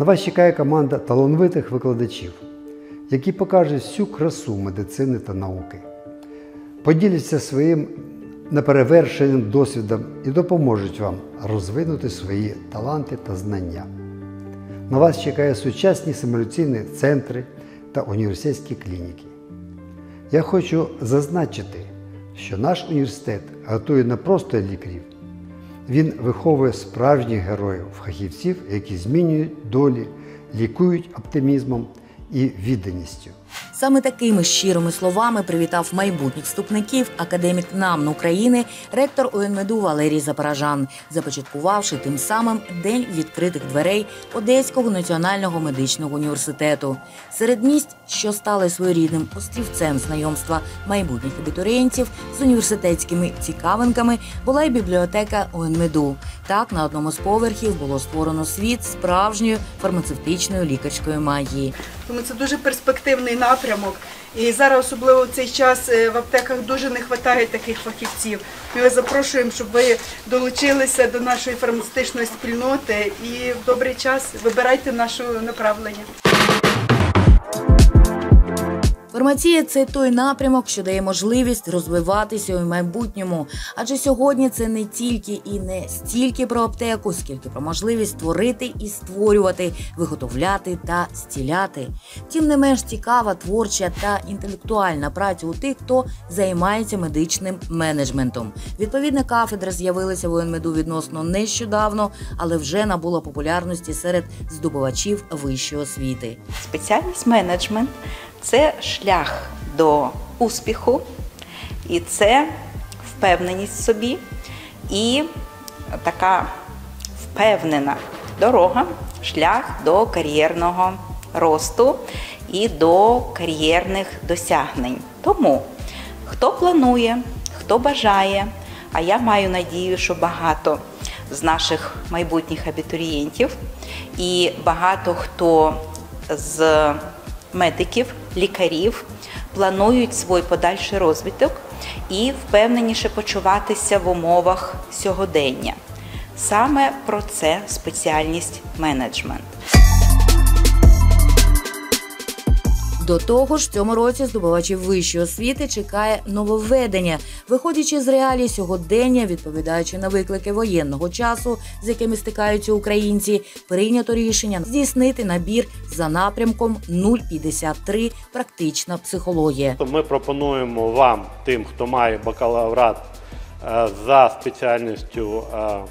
На вас чекає команда талановитих викладачів, які покажуть всю красу медицини та науки, поділяться своїм неперевершеним досвідом і допоможуть вам розвинути свої таланти та знання. На вас чекають сучасні симуляційні центри та університетські клініки. Я хочу зазначити, що наш університет готує не просто лікарів, він виховує справжніх героїв, фахівців, які змінюють долі, лікують оптимізмом і відданістю. Саме такими щирими словами привітав майбутніх вступників академік НАМН України, ректор УНМЕДУ Валерій Запорожан, започаткувавши тим самим День відкритих дверей Одеського національного медичного університету. Серед місць, що стали своєрідним острівцем знайомства майбутніх абітурієнтів з університетськими цікавинками, була й бібліотека УНМЕДУ. Так, на одному з поверхів було створено світ справжньої фармацевтичної лікарської магії. Тому це дуже перспективний напрямок. І зараз, особливо в цей час, в аптеках дуже не вистачає таких фахівців. Ми вас запрошуємо, щоб ви долучилися до нашої фармацевтичної спільноти і в добрий час вибирайте наше направлення. Фармація – це той напрямок, що дає можливість розвиватися у майбутньому. Адже сьогодні це не тільки і не стільки про аптеку, скільки про можливість створити і створювати, виготовляти та зціляти. Тим не менш цікава, творча та інтелектуальна праця у тих, хто займається медичним менеджментом. Відповідна кафедра з'явилася в УНМЕДУ відносно нещодавно, але вже набула популярності серед здобувачів вищої освіти. Спеціальність менеджмент – це шлях до успіху, і це впевненість в собі, і така впевнена дорога, шлях до кар'єрного росту і до кар'єрних досягнень. Тому, хто планує, хто бажає, а я маю надію, що багато з наших майбутніх абітурієнтів і багато хто з медиків, лікарів планують свій подальший розвиток і впевненіше почуватися в умовах сьогодення. Саме про це спеціальність менеджмент. До того ж, в цьому році здобувачів вищої освіти чекає нововведення. Виходячи з реалій сьогодення, відповідаючи на виклики воєнного часу, з якими стикаються українці, прийнято рішення здійснити набір за напрямком 053 «Практична психологія». Ми пропонуємо вам, тим, хто має бакалаврат за спеціальністю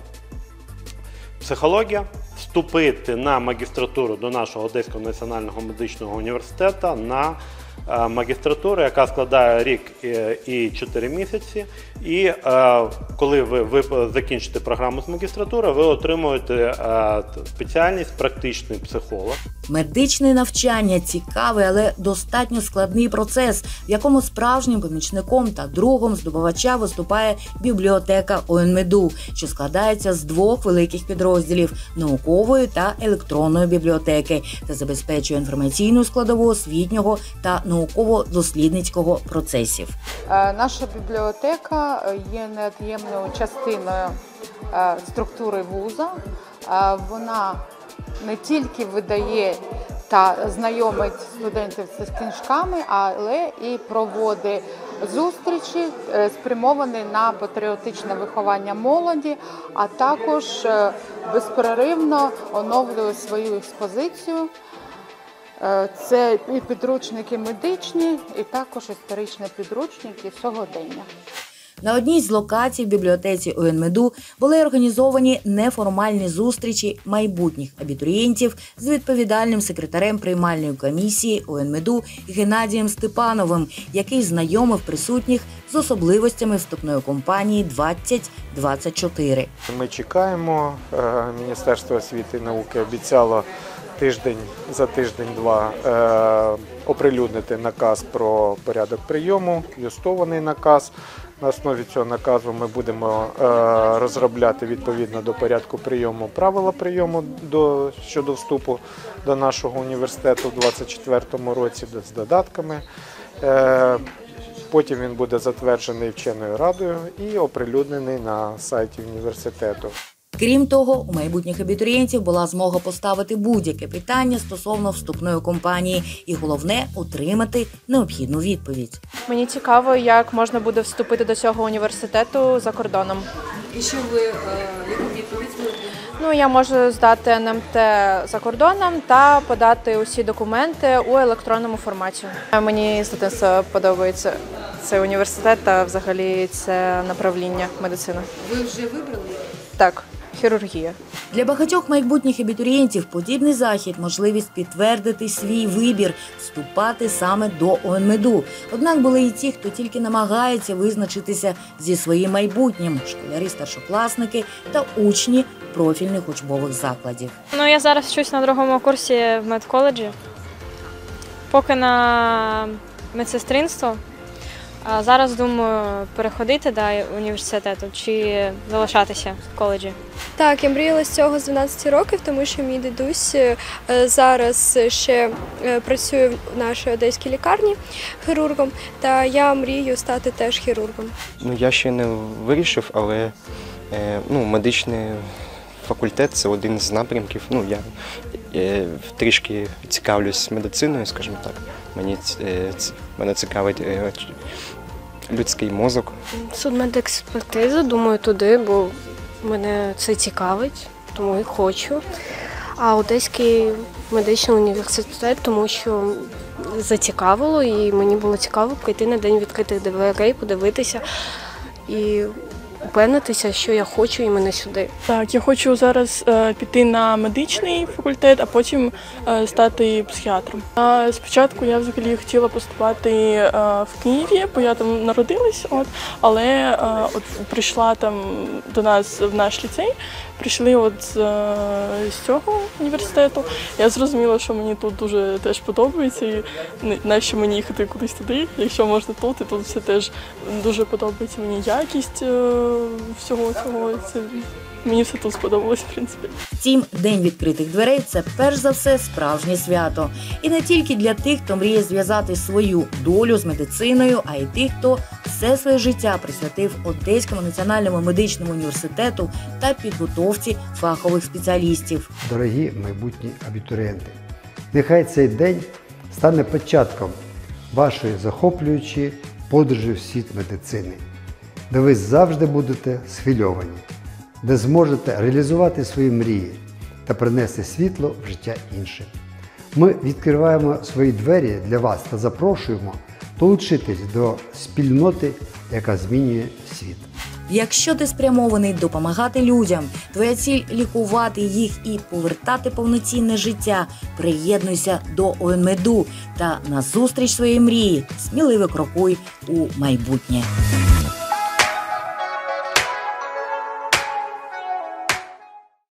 психологія, вступити на магістратуру до нашого Одеського національного медичного університету на магістратуру, яка складає рік і 4 місяці. І коли ви закінчите програму з магістратури, ви отримуєте спеціальність практичний психолог. Медичне навчання – цікавий, але достатньо складний процес, в якому справжнім помічником та другом здобувача виступає бібліотека УНМЕДУ, що складається з двох великих підрозділів – наукової та електронної бібліотеки, та забезпечує інформаційну складову освітнього та науково-дослідницького процесів. Наша бібліотека є невід'ємною частиною структури вуза. Вона не тільки видає та знайомить студентів з книжками, але і проводить зустрічі, спрямовані на патріотичне виховання молоді, а також безперервно оновлює свою експозицію. Це і підручники медичні, і також історичні підручники сьогодення. На одній з локацій в бібліотеці УНМЕДУ були організовані неформальні зустрічі майбутніх абітурієнтів з відповідальним секретарем приймальної комісії УНМЕДУ Геннадієм Степановим, який знайомив присутніх з особливостями вступної кампанії 2024. Ми чекаємо. Міністерство освіти і науки обіцяло за тиждень-два оприлюднити наказ про порядок прийому, юстований наказ. На основі цього наказу ми будемо розробляти відповідно до порядку прийому правила прийому щодо вступу до нашого університету у 2024 році з додатками. Потім він буде затверджений вченою радою і оприлюднений на сайті університету. Крім того, у майбутніх абітурієнтів була змога поставити будь-яке питання стосовно вступної кампанії і головне – отримати необхідну відповідь. Мені цікаво, як можна буде вступити до цього університету за кордоном. І що ви, яку відповідь зробили? Ну, я можу здати НМТ за кордоном та подати усі документи у електронному форматі. Мені з дитинства подобається цей університет та взагалі це направління медицини. Ви вже вибрали? Так, хірургія. Для багатьох майбутніх абітурієнтів подібний захід – можливість підтвердити свій вибір – вступати саме до УНМЕДу. Однак були і ті, хто тільки намагається визначитися зі своїм майбутнім – школярі-старшокласники та учні профільних учбових закладів. Ну, я зараз вчусь на другому курсі в медколеджі, поки на медсестринство. А зараз думаю переходити до університету чи залишатися в коледжі. Так, я мріяла з цього з 12 років, тому що мій дідусь зараз ще працює в нашій одеській лікарні хірургом, та я мрію стати теж хірургом. Ну, я ще не вирішив, але медичний факультет – це один з напрямків. Ну, я трішки цікавлюсь медициною, скажімо так. Мене цікавить людський мозок. Судмедекспертиза, думаю, туди, бо мене це цікавить, тому і хочу. А Одеський медичний університет, тому що зацікавило, і мені було цікаво прийти на день відкритих дверей, подивитися і упевнитися, що я хочу і мене сюди. Так, я хочу зараз піти на медичний факультет, а потім стати психіатром. Спочатку я взагалі хотіла поступати в Києві, бо я там народилась, але прийшла там до нас в наш ліцей, прийшли з цього університету. Я зрозуміла, що мені тут дуже теж подобається, і нащо мені їхати кудись туди, якщо можна тут, і тут все теж дуже подобається мені якість всього цього. Мені все тут сподобалось, в принципі. Втім, День відкритих дверей – це перш за все справжнє свято. І не тільки для тих, хто мріє зв'язати свою долю з медициною, а й тих, хто все своє життя присвятив Одеському національному медичному університету та підготовці фахових спеціалістів. Дорогі майбутні абітурієнти, нехай цей день стане початком вашої захоплюючої подорожі в світ медицини, де ви завжди будете схвильовані, де зможете реалізувати свої мрії та принести світло в життя іншим. Ми відкриваємо свої двері для вас та запрошуємо долучитись до спільноти, яка змінює світ. Якщо ти спрямований допомагати людям, твоя ціль – лікувати їх і повертати повноцінне життя, приєднуйся до УНМЕДу та назустріч своїй мрії сміливо крокуй у майбутнє.